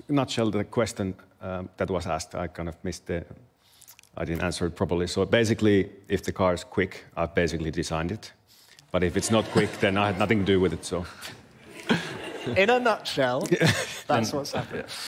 nutshell the question that was asked. I kind of missed it. I didn't answer it properly. So basically, if the car is quick, I've basically designed it. But if it's not quick, then I had nothing to do with it. So, in a nutshell, that's what's happened.